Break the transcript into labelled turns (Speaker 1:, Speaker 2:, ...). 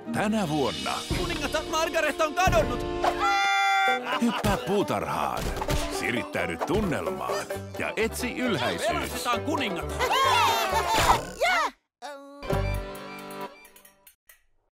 Speaker 1: Tänä vuonna
Speaker 2: Kuningatar Margaret on kadonnut!
Speaker 1: hyppää puutarhaan, sirittäydy tunnelmaan ja etsi ylhäisyys.
Speaker 2: Pelastetaan kuningatar!